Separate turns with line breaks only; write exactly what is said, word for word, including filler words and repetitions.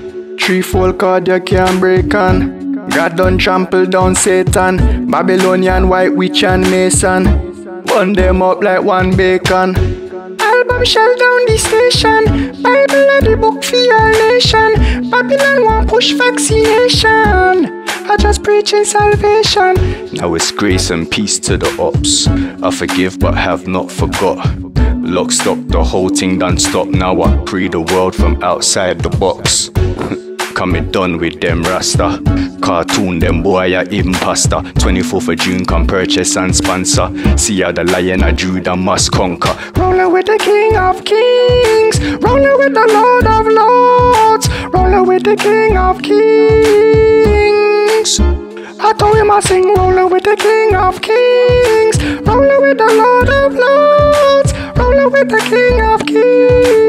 Threefold card you can't break on. God done trample down Satan, Babylonian, white witch and mason. Burn them up like one bacon. Album shell down the station, Bible and the book for your nation. Babylon won't push vaccination, I just preaching salvation. Now it's grace and peace to the ops. I forgive but have not forgot. Lock stock, the whole thing done stop. Now I pre the world from outside the box. Coming done with them rasta. Cartoon them boy I even pasta. twenty-fourth of June come purchase and sponsor. See how the Lion of Judah must conquer. Rolling with the King of Kings, rolling with the Lord of Lords, rolling with the King of Kings. I told him I sing, rolling with the King of Kings, rolling with the Lord of Lords, rolling with the King of Kings.